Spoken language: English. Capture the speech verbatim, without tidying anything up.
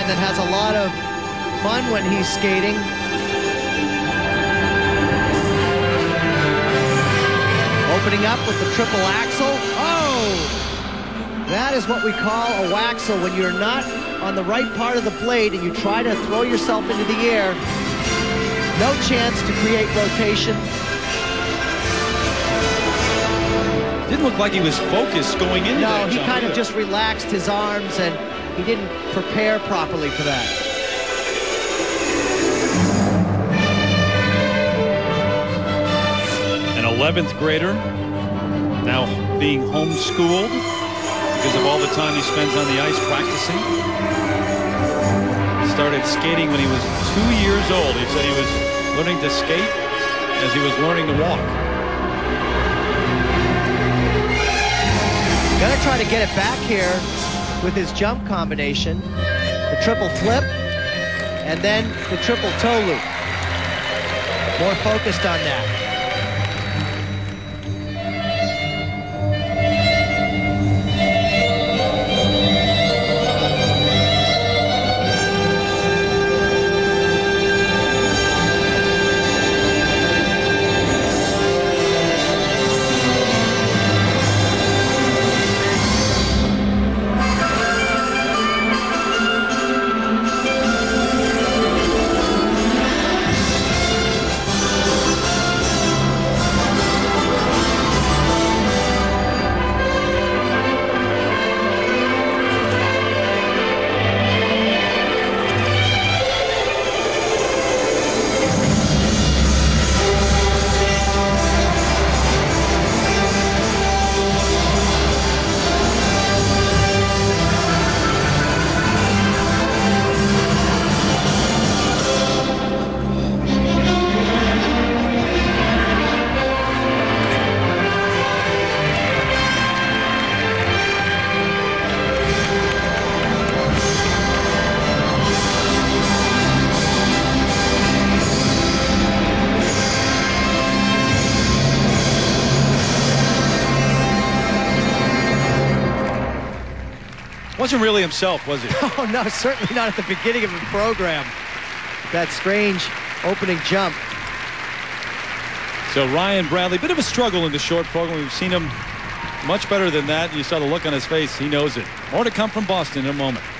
that has a lot of fun when he's skating. Opening up with the triple axel. Oh! That is what we call a waxel, when you're not on the right part of the blade and you try to throw yourself into the air. No chance to create rotation. Didn't look like he was focused going into that. No, he kind of just relaxed his arms and he didn't prepare properly for that. An eleventh grader, now being homeschooled because of all the time he spends on the ice practicing. Started skating when he was two years old. He said he was learning to skate as he was learning to walk. Gonna try to get it back here with his jump combination. The triple flip and then the triple toe loop. More focused on that. Wasn't really himself, was he? Oh, no, certainly not at the beginning of the program. That strange opening jump. So Ryan Bradley, bit of a struggle in the short program. We've seen him much better than that. You saw the look on his face. He knows it. More to come from Boston in a moment.